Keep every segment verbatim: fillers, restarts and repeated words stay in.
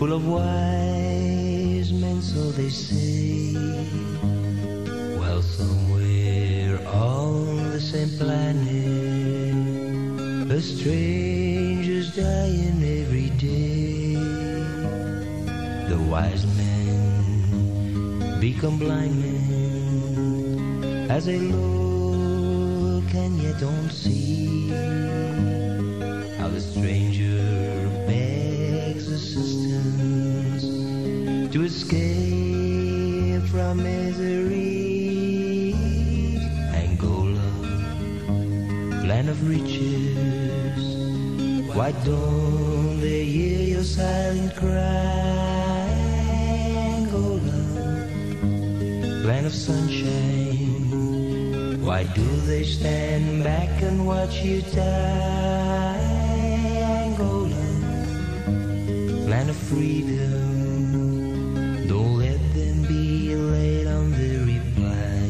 full of wise men, so they say. Well, somewhere on the same planet, a stranger's dying every day. The wise men become blind men as they look and yet don't see how the stranger begs assistance to escape from misery. Angola, land of riches, why don't they hear your silent cry? Angola, land of sunshine, why do they stand back and watch you die? Angola, land of freedom, don't let them be late on the reply.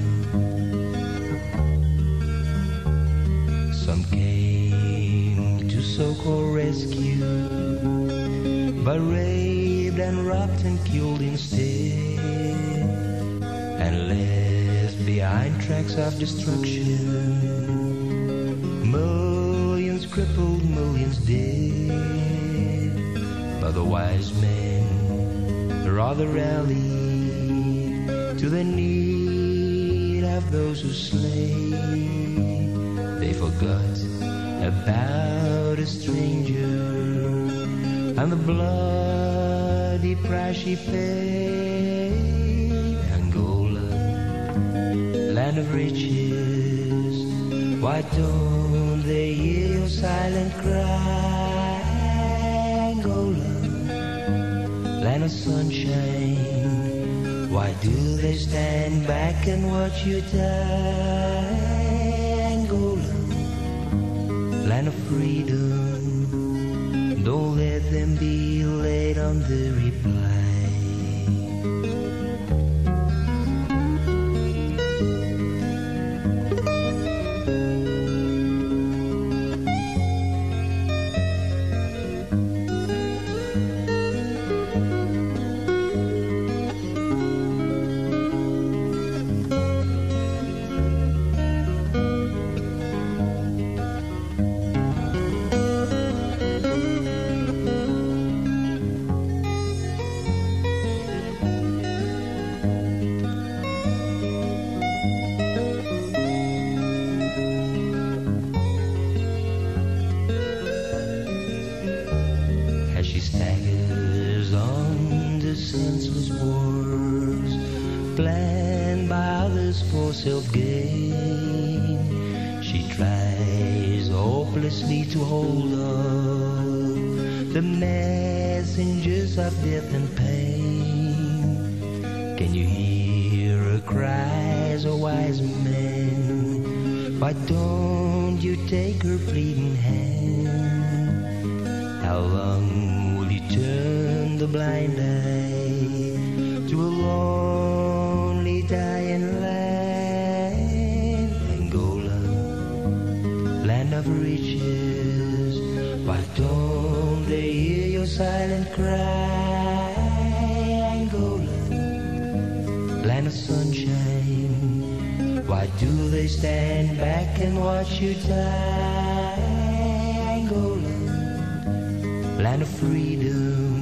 Some came to so-called rescue, but raped and robbed and killed instead, and left behind tracks of destruction. Millions crippled, millions dead. But the wise men rather rallied to the need of those who slay. They forgot about a stranger and the bloody price she paid. Angola, land of riches, why don't they hear your silent cry? Angola, land of sunshine, why do they stand back and watch you die? Angola, land of freedom, don't let them be late on the reply. Staggers on the senseless wars planned by others for self-gain. She tries hopelessly to hold up the messengers of death and pain. Can you hear her cries, O wise men? Why don't you take her pleading hand? How long will you turn the blind eye to a lonely dying land? Angola, land of riches, why don't they hear your silent cry? Angola, land of sunshine, why do they stand back and watch you die? Angola, land of freedom,